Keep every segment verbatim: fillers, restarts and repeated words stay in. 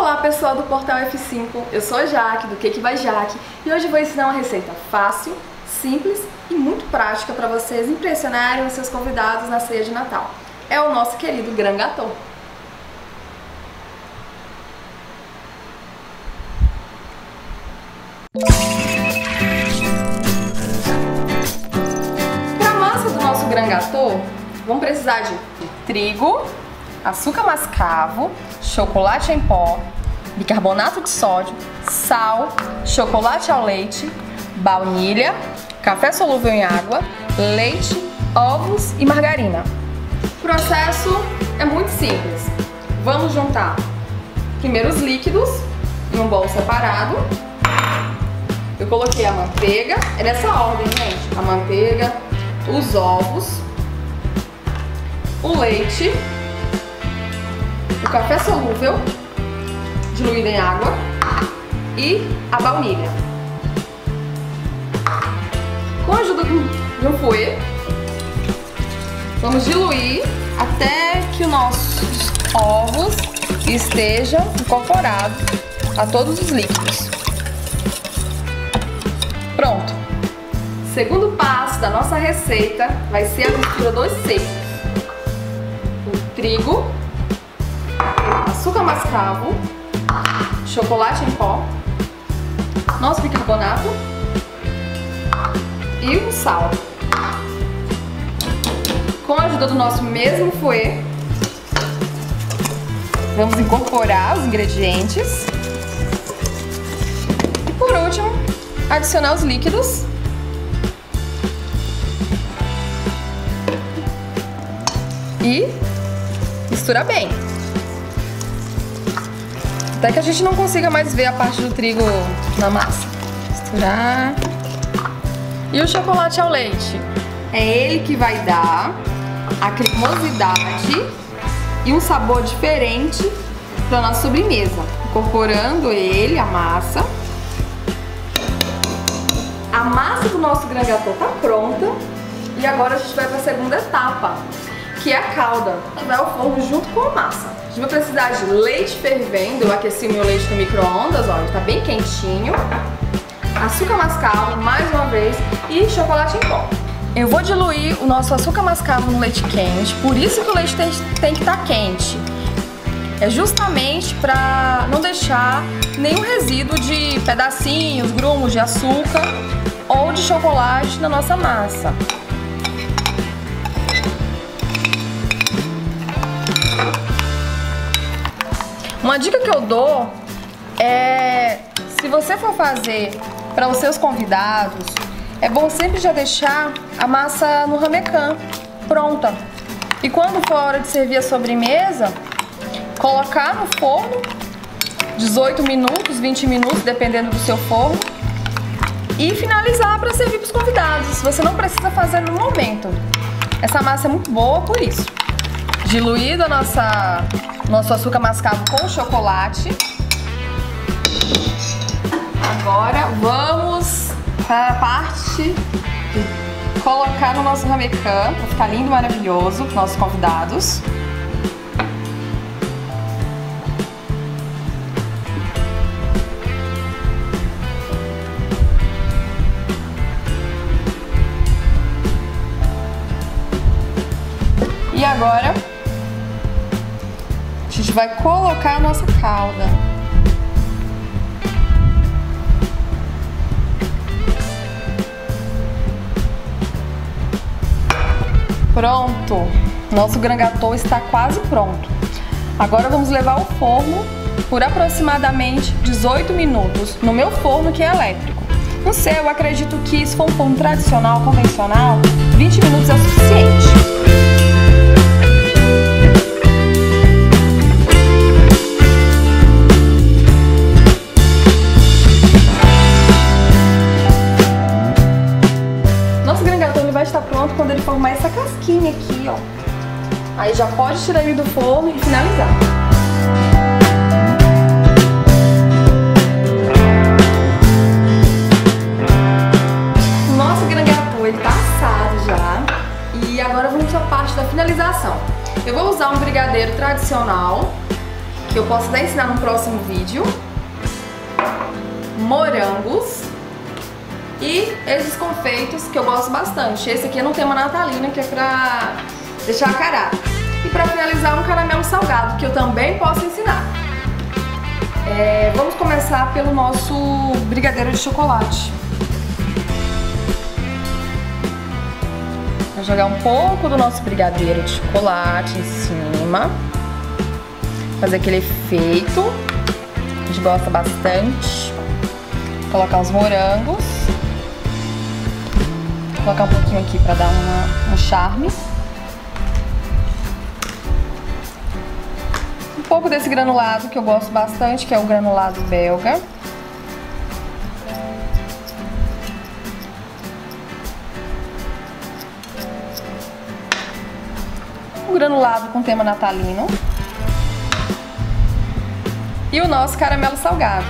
Olá pessoal do Portal F cinco, eu sou a Jaque, do Que Que Vai Jaque, e hoje eu vou ensinar uma receita fácil, simples e muito prática para vocês impressionarem os seus convidados na ceia de Natal. É o nosso querido Grand Gâteau. Para a massa do nosso Grand Gâteau, vamos precisar de trigo, açúcar mascavo, chocolate em pó, bicarbonato de sódio, sal, chocolate ao leite, baunilha, café solúvel em água, leite, ovos e margarina. O processo é muito simples. Vamos juntar primeiro os líquidos em um bowl separado. Eu coloquei a manteiga, é nessa ordem, gente. A manteiga, os ovos, o leite, o café solúvel diluído em água e a baunilha. Com a ajuda de um fouet, vamos diluir até que os nossos ovos estejam incorporados a todos os líquidos. Pronto! Segundo passo da nossa receita vai ser a mistura dos secos: o trigo, açúcar mascavo, chocolate em pó, nosso bicarbonato e o sal. Com a ajuda do nosso mesmo fouet, vamos incorporar os ingredientes e, por último, adicionar os líquidos e misturar bem. Até que a gente não consiga mais ver a parte do trigo na massa. Misturar. E o chocolate ao leite? É ele que vai dar a cremosidade e um sabor diferente para nossa sobremesa. Incorporando ele, a massa. A massa do nosso Grand Gâteau tá pronta. E agora a gente vai para a segunda etapa, que é a calda, que vai ao forno junto com a massa. A gente vai precisar de leite fervendo. Eu aqueci o meu leite no micro-ondas, ó, ele tá bem quentinho. Açúcar mascavo, mais uma vez, e chocolate em pó. Eu vou diluir o nosso açúcar mascavo no leite quente, por isso que o leite tem, tem que estar quente. É justamente para não deixar nenhum resíduo de pedacinhos, grumos de açúcar ou de chocolate na nossa massa. Uma dica que eu dou é, se você for fazer para os seus convidados, é bom sempre já deixar a massa no ramequim pronta. E quando for a hora de servir a sobremesa, colocar no forno dezoito minutos, vinte minutos, dependendo do seu forno, e finalizar para servir para os convidados. Você não precisa fazer no momento. Essa massa é muito boa por isso. Diluído a nossa, nosso açúcar mascavo com chocolate. Agora vamos para a parte de colocar no nosso ramequim, para ficar lindo e maravilhoso para os nossos convidados. E agora a gente vai colocar a nossa calda. Pronto! Nosso Grand Gâteau está quase pronto. Agora vamos levar ao forno por aproximadamente dezoito minutos, no meu forno que é elétrico. No seu, eu acredito que se for um forno tradicional, convencional, vinte minutos é o suficiente. Vai estar pronto quando ele formar essa casquinha aqui, ó. Aí já pode tirar ele do forno e finalizar. O nosso Grand Gâteau, ele tá assado já. E agora vamos à parte da finalização. Eu vou usar um brigadeiro tradicional, que que eu posso até ensinar no próximo vídeo. Morangos. E esses confeitos que eu gosto bastante. Esse aqui é no tema natalino, que é pra deixar a caráter. E pra finalizar, um caramelo salgado, que eu também posso ensinar. É, vamos começar pelo nosso brigadeiro de chocolate. Vou jogar um pouco do nosso brigadeiro de chocolate em cima. Fazer aquele efeito. A gente gosta bastante. Colocar os morangos. Vou colocar um pouquinho aqui pra dar uma, um charme. Um pouco desse granulado que eu gosto bastante, que é o granulado belga. Um granulado com tema natalino. E o nosso caramelo salgado.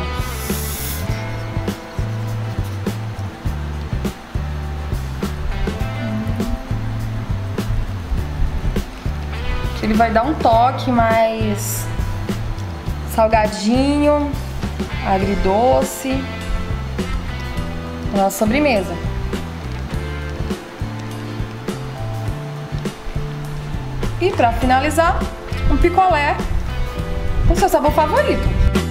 Ele vai dar um toque mais salgadinho, agridoce na nossa sobremesa. E para finalizar, um picolé com seu sabor favorito.